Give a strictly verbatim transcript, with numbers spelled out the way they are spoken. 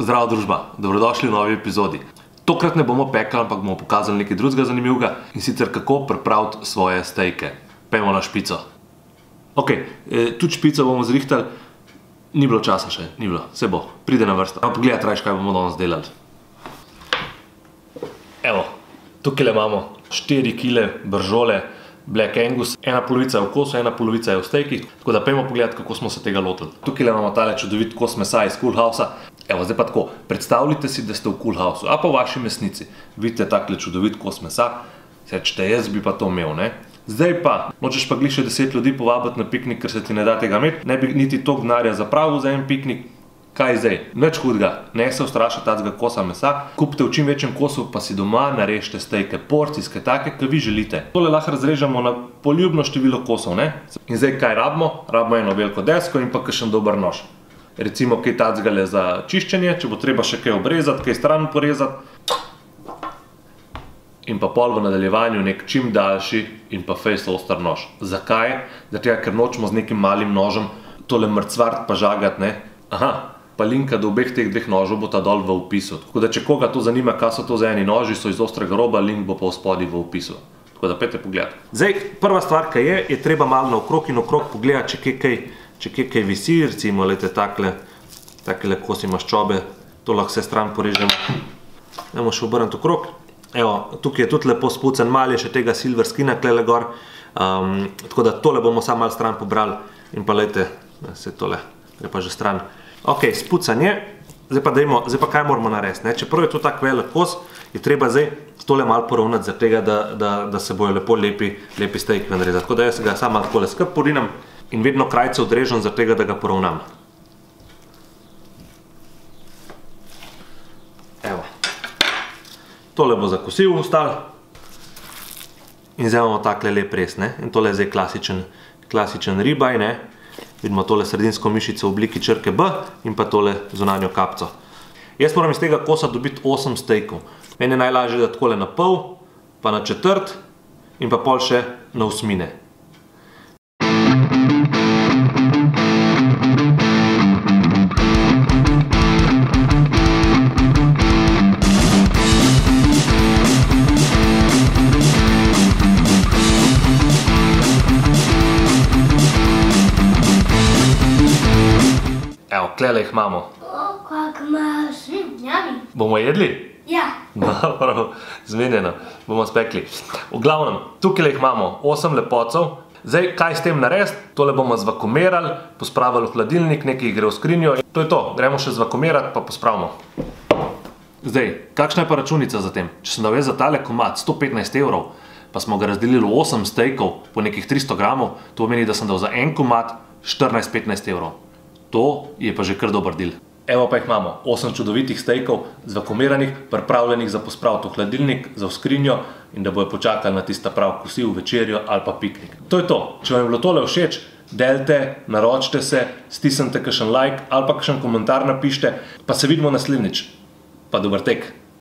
Zdravo družba, dobrodošli v novi epizodi. Tokrat ne bomo pekli, ampak bomo pokazali nekaj drugega zanimivega in sicer kako pripraviti svoje stejke. Pejmo na špico. Ok, tudi špico bomo zrihtali. Ni bilo časa še, ni bilo, vse bo, pride na vrsto. Ampak pogledaj, trajš, kaj bomo danes delali. Evo, tukaj imamo štiri kile bržole Black Angus, ena polovica je v kosu, ena polovica je v stejkih, tako da pejmo pogledati, kako smo se tega lotili. Tukaj imamo tale čudovit kos mesa iz Cool Housea. Evo, zdaj pa tako, predstavljite si, da ste v Cool Houseu, a pa v vaši mesnici. Vidite takle čudovit kos mesa, sečete, jaz bi pa to imel, ne? Zdaj pa, nočeš pa glih še deset ljudi povabiti na piknik, ker se ti ne da tega imeti, ne bi niti toliko denarja zapravil za en piknik. Kaj zdaj? Nič hudega, ne se ustrašati tacega kosa mesa, kupite v čim večjem kosu, pa si doma narežite stejke, porcijske, take, ki vi želite. Tole lahko razrežemo na poljubno število kosov, ne? In zdaj kaj rabimo? Rabimo eno veliko desko in pa kakšen dober nož. Recimo kaj tacgale za čiščenje, če bo treba še kaj obrezati, kaj stran porezati. In pa pol v nadaljevanju nek čim daljši in pa fejst oster nož. Zakaj? Zato, ker nočemo z nekim malim nožem tole mrcvart pa žagati, ne? Aha, pa linka do obeh teh dveh nožov bo ta dol v opisu. Tako da, če koga to zanima, kaj so to za eni noži, so iz ostrega roba, link bo pa v spodaj v opisu. Tako da, pejte pogledati. Zdaj, prva stvar, kaj je, je treba malo naokrog in okrog pogledati, če kje kaj, če kje kaj visi, recimo, lejte, takle, takle kosi maščobe, to lahko vse stran porežemo. Dajmo še obrniti okrog. Evo, tukaj je tudi lepo spucen, malo je še tega silver skina klele gor, um, tako da tole bomo samo malo stran pobrali in pa lejte, se tole gre pa že stran. Ok, spucan je, zdaj pa dajmo, zdaj pa kaj moramo narediti, ne? Čeprav je to tak velik kos, je treba zdaj tole malo poravnati, za tega, da, da, da se bojo lepo lepi, lepi stejki narediti. Tako da jaz ga samo malo takole skrb porinam in vedno krajce odrežem, za tega, da ga poravnam. Evo. Tole bo za kosivo ostalo. In zdaj imamo takle lep rez, ne? In tole je zdaj klasičen, klasičen ribaj, ne? Vidimo tole sredinsko mišico v obliki črke B in pa tole zunanjo kapco. Jaz moram iz tega kosa dobiti osem stejkov. Meni je najlažje, da takole na pol, pa na četrt in pa pol še na osmine. Evo, klele jih imamo. O, kak imaš, njami. Bomo jedli? Ja. Dobro, zmenjeno, bomo spekli. V glavnem, tukaj jih imamo osem lepocov. Zdaj, kaj s tem narediti? Tole bomo zvakumirali, pospravili v hladilnik, nekaj jih gre v skrinjo. To je to, gremo še zvakumirati, pa pospravimo. Zdaj, kakšna je pa računica za tem? Če sem dal jaz za tale komad sto petnajst evrov, pa smo ga razdelili v osem stejkov po nekih tristo gramov, to pomeni, da sem dal za en komad štirinajst petnajst evrov. To je pa že kar dober del. Evo pa jih imamo, osem čudovitih stejkov, zvakumiranih, pripravljenih za pospraviti v hladilnik, za v skrinjo in da bojo počakali na tista prav kosiv, večerjo ali pa piknik. To je to. Če vam je bilo tole všeč, delite, naročite se, stisnite kakšen like ali pa kakšen komentar napišite, pa se vidimo naslednjič. Pa dober tek!